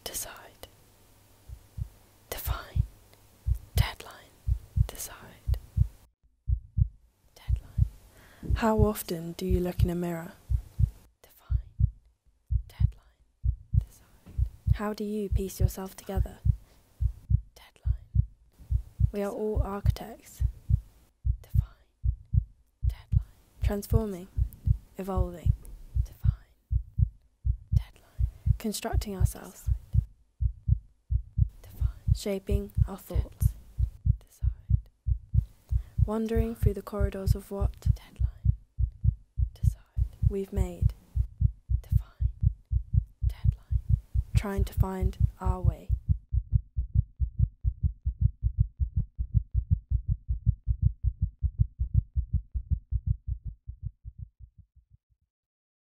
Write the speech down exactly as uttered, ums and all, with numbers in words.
decide. Define, deadline, decide. Deadline. How often do you look in a mirror? Define, deadline, decide. How do you piece yourself together? Deadline. We are all architects. Define, deadline. Transforming, evolving. Define, deadline. Constructing ourselves. Define. Shaping our thoughts. Decide. Wandering through the corridors of what? Deadline. Decide. We've made. Define. Deadline. Trying to find our way.